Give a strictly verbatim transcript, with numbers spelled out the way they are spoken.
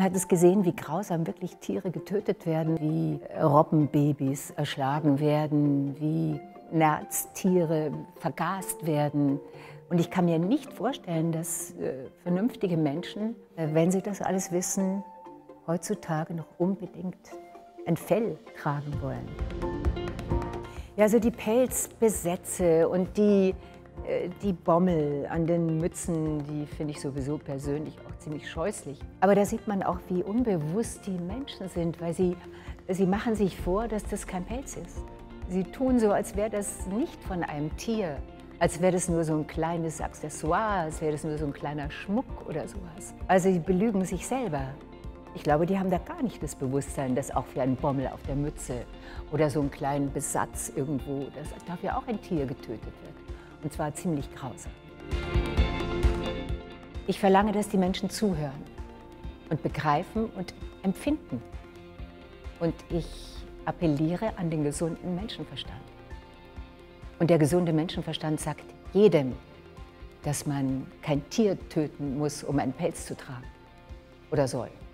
Man hat es gesehen, wie grausam wirklich Tiere getötet werden, wie Robbenbabys erschlagen werden, wie Nerztiere vergast werden. Und ich kann mir nicht vorstellen, dass äh, vernünftige Menschen, äh, wenn sie das alles wissen, heutzutage noch unbedingt ein Fell tragen wollen. Ja, also die Pelzbesätze und die, äh, die Bommel an den Mützen, die finde ich sowieso persönlich auch ziemlich scheußlich. Aber da sieht man auch, wie unbewusst die Menschen sind, weil sie, sie machen sich vor, dass das kein Pelz ist. Sie tun so, als wäre das nicht von einem Tier, als wäre das nur so ein kleines Accessoire, als wäre das nur so ein kleiner Schmuck oder sowas. Also sie belügen sich selber. Ich glaube, die haben da gar nicht das Bewusstsein, dass auch für einen Bommel auf der Mütze oder so einen kleinen Besatz irgendwo, dass dafür auch ein Tier getötet wird. Und zwar ziemlich grausam. Ich verlange, dass die Menschen zuhören und begreifen und empfinden. Und ich appelliere an den gesunden Menschenverstand. Und der gesunde Menschenverstand sagt jedem, dass man kein Tier töten muss, um einen Pelz zu tragen oder soll.